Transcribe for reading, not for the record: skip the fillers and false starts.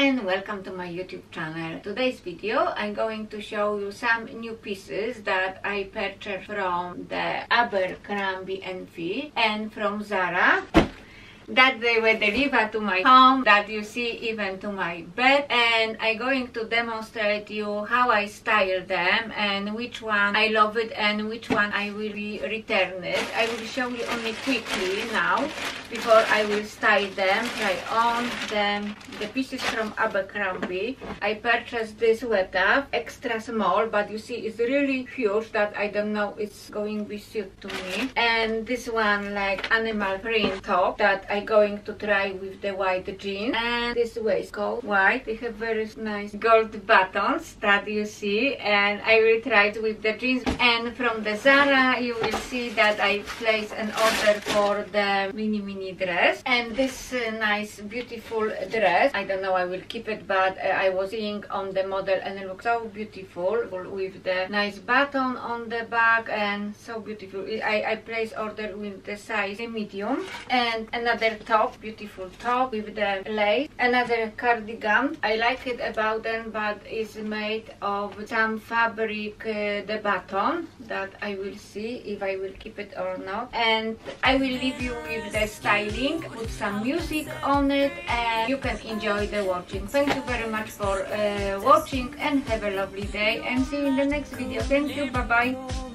and welcome to my YouTube channel. Today's video I'm going to show you some new pieces that I purchased from the Abercrombie & Fitch and from Zara, that they were delivered to my home, that you see even to my bed, and I'm going to demonstrate you how I style them and which one I love it and which one I will return it. I will show you only quickly now before I will style them, try on them. The pieces from Abercrombie. I purchased this sweater, extra small, but you see it's really huge that I don't know it's going to be suit to me. And this one like animal print top that I'm going to try with the white jeans. And this waistcoat, white. They have very nice gold buttons that you see, and I will try it with the jeans. And from the Zara you will see that I placed an order for the mini dress, and this nice beautiful dress. I don't know I will keep it, but I was seeing on the model and it looks so beautiful with the nice button on the back and so beautiful. I placed order with the size medium. And another top, beautiful top with the lace. Another cardigan. I like it about them, but it's made of some fabric, the button that I will see if I will keep it or not. And I will leave you with the styling, put some music on it, and you can enjoy the watching. Thank you very much for watching, and have a lovely day, and see you in the next video. Thank you, bye bye.